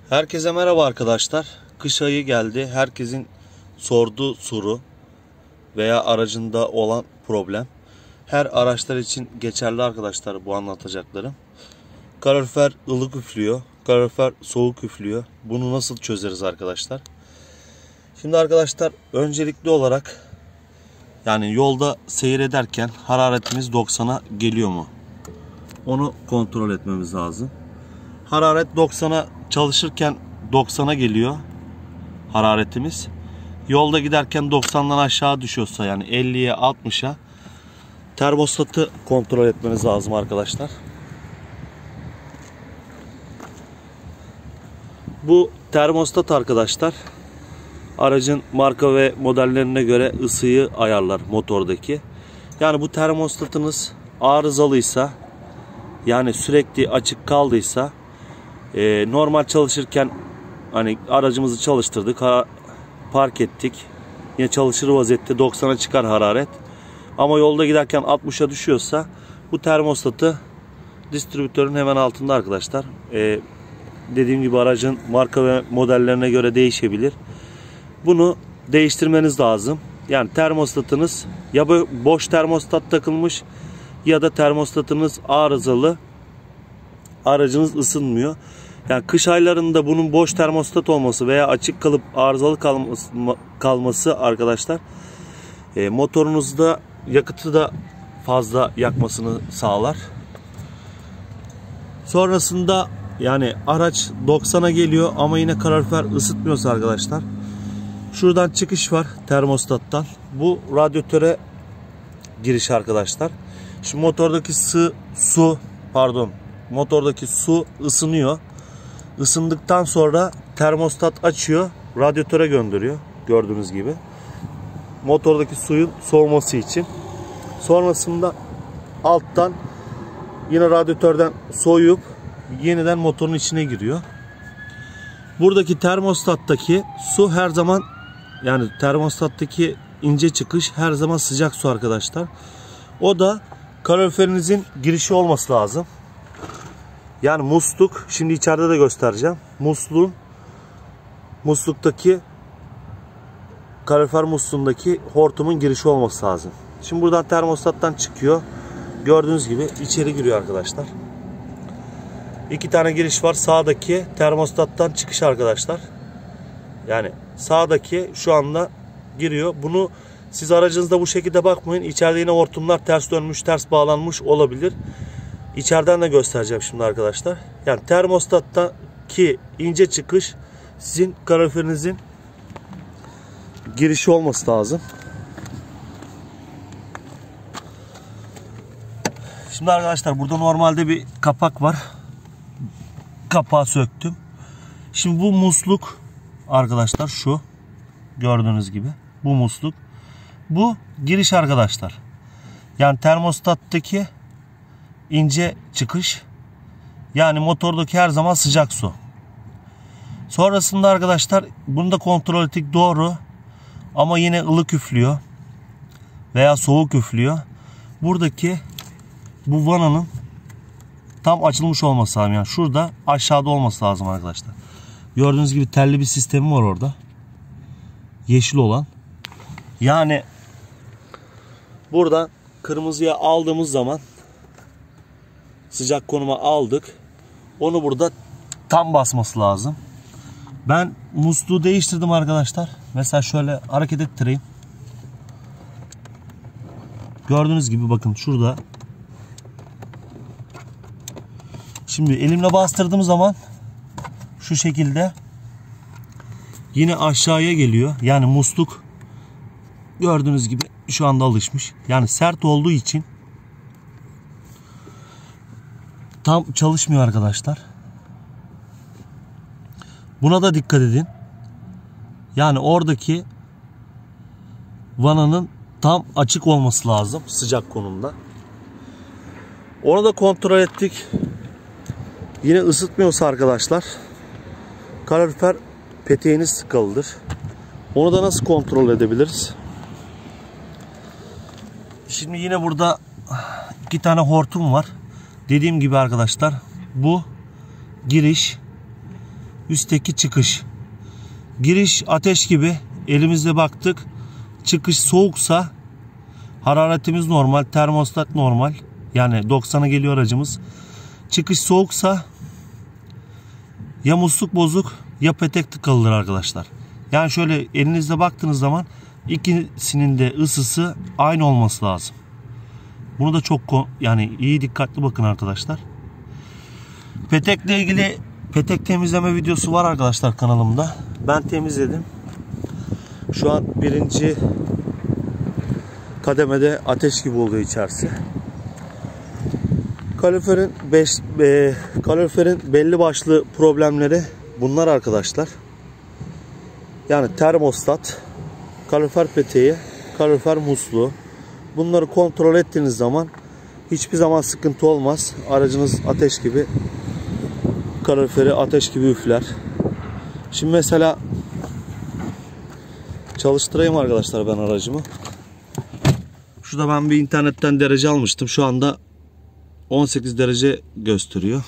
Herkese merhaba arkadaşlar. Kış ayı geldi. Herkesin sorduğu soru veya aracında olan problem. Her araçlar için geçerli arkadaşlar bu anlatacaklarım. Kalorifer ılık üflüyor. Kalorifer soğuk üflüyor. Bunu nasıl çözeriz arkadaşlar? Şimdi arkadaşlar öncelikli olarak yani yolda seyrederken hararetimiz 90'a geliyor mu? Onu kontrol etmemiz lazım. Hararet 90'a çalışırken 90'a geliyor hararetimiz. Yolda giderken 90'dan aşağı düşüyorsa yani 50'ye 60'a termostatı kontrol etmeniz lazım arkadaşlar. Bu termostat arkadaşlar aracın marka ve modellerine göre ısıyı ayarlar motordaki. Yani bu termostatınız arızalıysa yani sürekli açık kaldıysa normal çalışırken hani aracımızı çalıştırdık, park ettik. Yine çalışır vaziyette 90'a çıkar hararet. Ama yolda giderken 60'a düşüyorsa bu termostatı distribütörün hemen altında arkadaşlar. Dediğim gibi aracın marka ve modellerine göre değişebilir. Bunu değiştirmeniz lazım. Yani termostatınız ya boş termostat takılmış ya da termostatınız arızalı. Aracınız ısınmıyor. Yani kış aylarında bunun boş termostat olması veya açık kalıp arızalı kalması arkadaşlar motorunuzda yakıtı da fazla yakmasını sağlar. Sonrasında yani araç 90'a geliyor ama yine kalorifer ısıtmıyorsa arkadaşlar şuradan çıkış var termostattan. Bu radyatöre giriş arkadaşlar. Şu motordaki motordaki su ısınıyor. Isındıktan sonra termostat açıyor, radyatöre gönderiyor gördüğünüz gibi. Motordaki suyun soğuması için. Sonrasında alttan yine radyatörden soğuyup yeniden motorun içine giriyor. Buradaki termostattaki su her zaman yani termostattaki ince çıkış her zaman sıcak su arkadaşlar. O da kaloriferinizin girişi olması lazım. Yani musluk, şimdi içeride de göstereceğim. Musluktaki kalorifer musluğundaki hortumun girişi olması lazım. Şimdi buradan termostattan çıkıyor. Gördüğünüz gibi içeri giriyor arkadaşlar. İki tane giriş var. Sağdaki termostattan çıkış arkadaşlar. Yani sağdaki şu anda giriyor. Bunu siz aracınızda bu şekilde bakmayın. İçeride yine hortumlar ters dönmüş, ters bağlanmış olabilir. İçeriden de göstereceğim şimdi arkadaşlar. Yani termostattaki ince çıkış sizin kaloriferinizin girişi olması lazım. Şimdi arkadaşlar burada normalde bir kapak var. Kapağı söktüm. Şimdi bu musluk arkadaşlar şu gördüğünüz gibi bu musluk. Bu giriş arkadaşlar. Yani termostattaki ince çıkış. Yani motordaki her zaman sıcak su. Sonrasında arkadaşlar bunu da kontrol ettik, doğru. Ama yine ılık üflüyor. Veya soğuk üflüyor. Buradaki bu vananın tam açılmış olması lazım. Yani şurada aşağıda olması lazım arkadaşlar. Gördüğünüz gibi telli bir sistemi var orada. Yeşil olan. Yani buradan kırmızıya aldığımız zaman sıcak konuma aldık. Onu burada tam basması lazım. Ben musluğu değiştirdim arkadaşlar. Mesela şöyle hareket ettireyim. Gördüğünüz gibi bakın şurada. Şimdi elimle bastırdığım zaman şu şekilde yine aşağıya geliyor. Yani musluk gördüğünüz gibi şu anda alışmış. Yani sert olduğu için tam çalışmıyor arkadaşlar. Buna da dikkat edin. Yani oradaki vananın tam açık olması lazım sıcak konumda. Onu da kontrol ettik. Yine ısıtmıyorsa arkadaşlar kalorifer peteğiniz sıkalıdır. Onu da nasıl kontrol edebiliriz? Şimdi yine burada iki tane hortum var. Dediğim gibi arkadaşlar bu giriş üstteki çıkış. Giriş ateş gibi, elimizle baktık. Çıkış soğuksa hararetimiz normal, termostat normal. Yani 90'a geliyor aracımız. Çıkış soğuksa ya musluk bozuk ya petek tıkalıdır arkadaşlar. Yani şöyle elinizle baktığınız zaman ikisinin de ısısı aynı olması lazım. Bunu da çok yani iyi dikkatli bakın arkadaşlar. Petekle ilgili petek temizleme videosu var arkadaşlar kanalımda. Ben temizledim. Şu an birinci kademede ateş gibi oluyor içerisi. Kaloriferin belli başlı problemleri bunlar arkadaşlar. Yani termostat, kalorifer peteği, kalorifer musluğu. Bunları kontrol ettiğiniz zaman hiçbir zaman sıkıntı olmaz. Aracınız ateş gibi, kaloriferi ateş gibi üfler. Şimdi mesela çalıştırayım arkadaşlar ben aracımı. Şurada ben bir internetten derece almıştım. Şu anda 18 derece gösteriyor.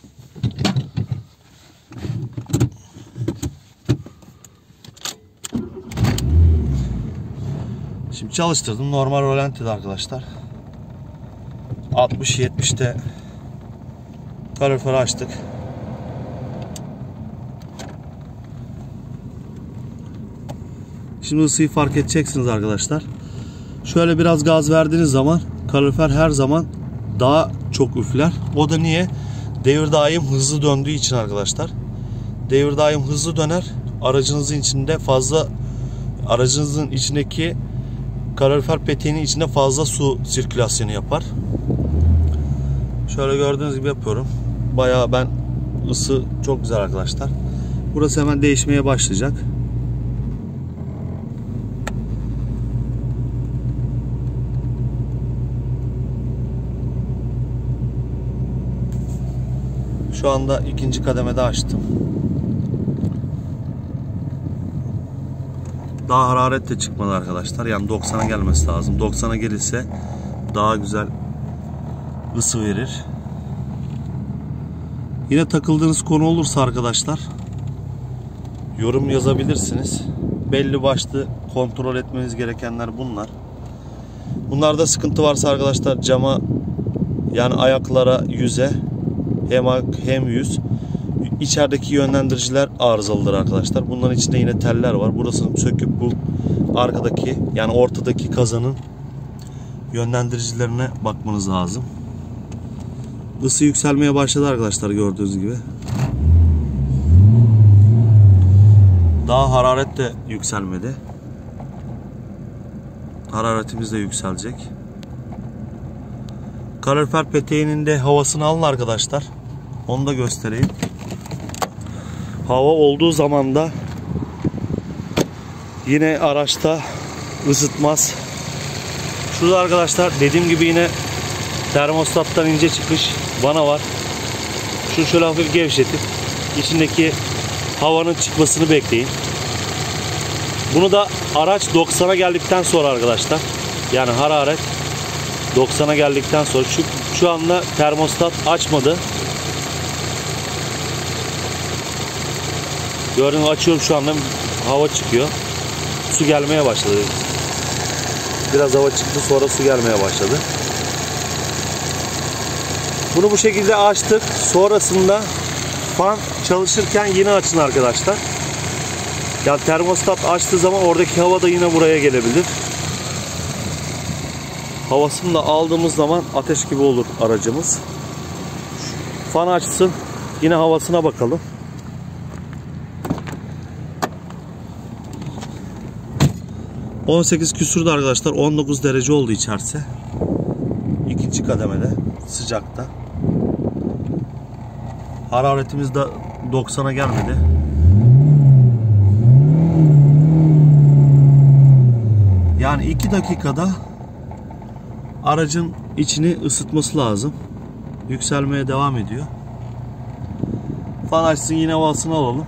Şimdi çalıştırdım. Normal rolantide arkadaşlar. 60-70'te kaloriferi açtık. Şimdi ısıyı fark edeceksiniz arkadaşlar. Şöyle biraz gaz verdiğiniz zaman kalorifer her zaman daha çok üfler. O da niye? Devir daim hızlı döndüğü için arkadaşlar. Devir daim hızlı döner. Aracınızın içindeki kalorifer peteğinin içinde fazla su sirkülasyonu yapar. Şöyle gördüğünüz gibi yapıyorum. Bayağı ben ısı çok güzel arkadaşlar. Burası hemen değişmeye başlayacak. Şu anda ikinci kademede açtım. Daha hararet de çıkmadı arkadaşlar. Yani 90'a gelmesi lazım. 90'a gelirse daha güzel ısı verir. Yine takıldığınız konu olursa arkadaşlar yorum yazabilirsiniz. Belli başlı kontrol etmeniz gerekenler bunlar. Bunlarda sıkıntı varsa arkadaşlar cama, yani ayaklara, yüze, hem yüz, içerideki yönlendiriciler arızalıdır arkadaşlar. Bunların içinde yine teller var. Burasını söküp bu arkadaki, yani ortadaki kazanın yönlendiricilerine bakmanız lazım. Isı yükselmeye başladı arkadaşlar, gördüğünüz gibi. Daha hararet de yükselmedi. Hararetimiz de yükselecek. Kalorifer peteğinin de havasını alın arkadaşlar. Onu da göstereyim. Hava olduğu zaman da yine araçta ısıtmaz. Şurada arkadaşlar dediğim gibi yine termostattan ince çıkış vana var. Şunu şöyle hafif gevşetip içindeki havanın çıkmasını bekleyin. Bunu da araç 90'a geldikten sonra arkadaşlar, yani hararet 90'a geldikten sonra, şu anda termostat açmadı. Gördüğünüz, açıyorum şu anda, hava çıkıyor. Su gelmeye başladı. Biraz hava çıktı, sonra su gelmeye başladı. Bunu bu şekilde açtık. Sonrasında fan çalışırken yine açın arkadaşlar. Yani termostat açtığı zaman oradaki hava da yine buraya gelebilir. Havasını da aldığımız zaman ateş gibi olur aracımız. Fan açsın. Yine havasına bakalım. ...18 küsürdü arkadaşlar. 19 derece oldu içerisi. İkinci kademede. Sıcakta. Hararetimiz de 90'a gelmedi. Yani 2 dakikada aracın içini ısıtması lazım. Yükselmeye devam ediyor. Fan açsın, yine havasını alalım.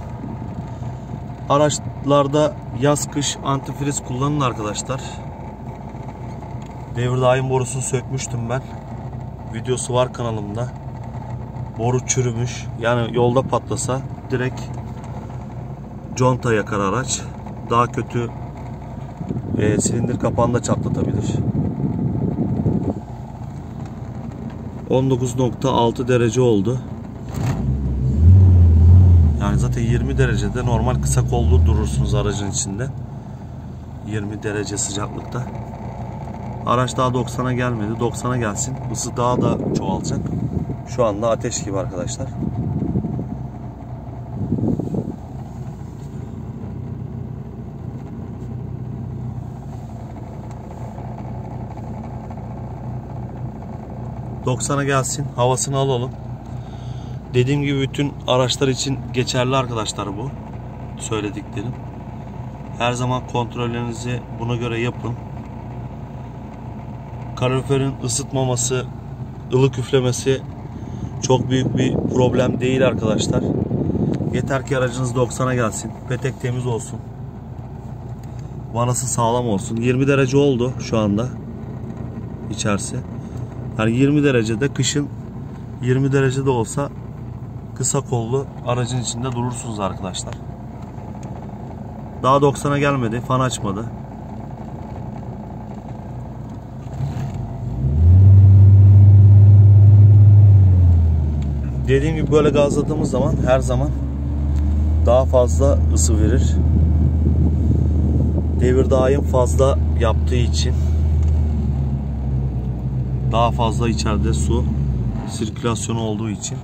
Araçlarda yaz kış antifriz kullanın arkadaşlar. Devir daim borusunu sökmüştüm ben. Videosu var kanalımda. Boru çürümüş. Yani yolda patlasa direkt conta yakar araç. Daha kötü silindir kapağını da çatlatabilir. 19.6 derece oldu. Yani zaten 20 derecede normal kısa kollu durursunuz aracın içinde. 20 derece sıcaklıkta. Araç daha 90'a gelmedi. 90'a gelsin. Isı daha da çoğalacak. Şu anda ateş gibi arkadaşlar. ...90'a gelsin. Havasını alalım. Dediğim gibi bütün araçlar için geçerli arkadaşlar bu. Söylediklerim. Her zaman kontrollerinizi buna göre yapın. Kaloriferin ısıtmaması, ılık üflemesi çok büyük bir problem değil arkadaşlar. Yeter ki aracınız 90'a gelsin. Petek temiz olsun. Vanası sağlam olsun. 20 derece oldu şu anda içerisi. Yani 20 derecede, kışın 20 derecede olsa kısa kollu aracın içinde durursunuz arkadaşlar. Daha 90'a gelmedi. Fan açmadı. Dediğim gibi böyle gazladığımız zaman her zaman daha fazla ısı verir. Devir daim fazla yaptığı için daha fazla içeride su sirkülasyonu olduğu için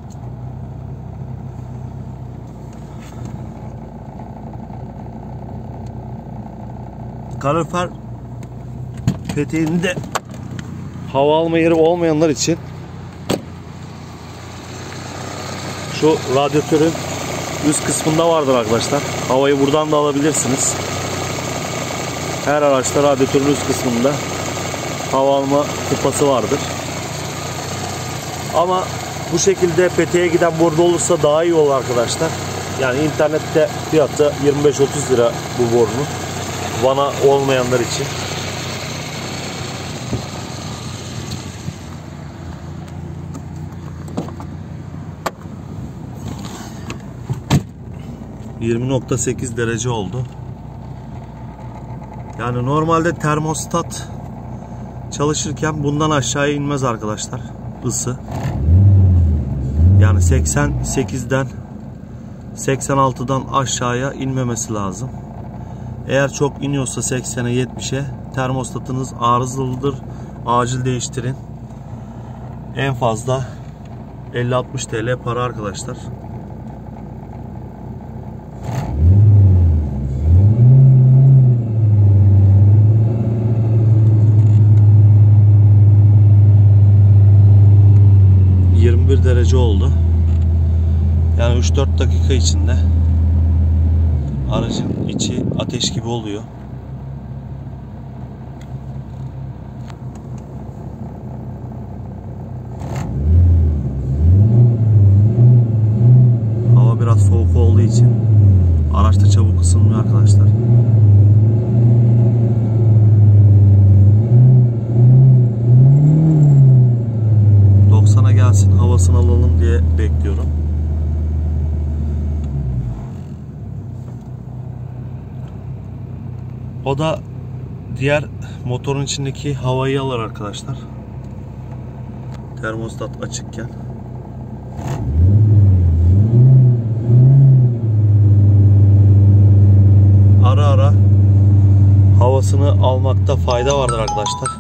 kalorifer peteğinde hava alma yeri olmayanlar için şu radyatörün üst kısmında vardır arkadaşlar. Havayı buradan da alabilirsiniz. Her araçta radyatörün üst kısmında hava alma kupası vardır. Ama bu şekilde peteğe giden boru olursa daha iyi olur arkadaşlar. Yani internette fiyatı 25-30 lira bu borunun. Vana olmayanlar için. ...20.8 derece oldu. Yani normalde termostat çalışırken bundan aşağıya inmez arkadaşlar ısı. Yani 88'den 86'dan aşağıya inmemesi lazım. Eğer çok iniyorsa 80'e 70'e termostatınız arızalıdır. Acil değiştirin. En fazla 50-60 TL para arkadaşlar. Derece oldu. Yani 3-4 dakika içinde aracın içi ateş gibi oluyor. Hava biraz soğuk olduğu için araçta çabuk ısınmıyor arkadaşlar. Gelsin, havasını alalım diye bekliyorum. O da diğer motorun içindeki havayı alır arkadaşlar. Termostat açıkken. Ara ara havasını almakta fayda vardır arkadaşlar.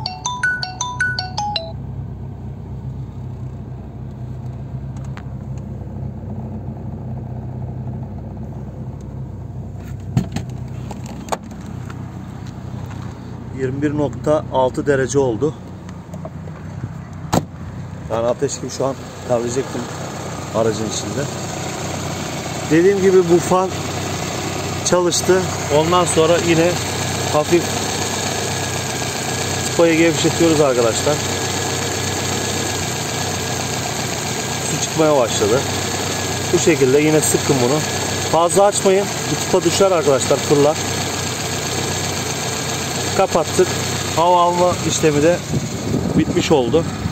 ...21.6 derece oldu. Yani ateş gibi şu an terleyecektim aracın içinde. Dediğim gibi bu fan çalıştı. Ondan sonra yine hafif tıpayı gevşetiyoruz arkadaşlar. Su çıkmaya başladı. Bu şekilde yine sıkın bunu. Fazla açmayın. Bu tıpa düşer arkadaşlar, fırlar. Kapattık. Hava alma işlemi de bitmiş oldu.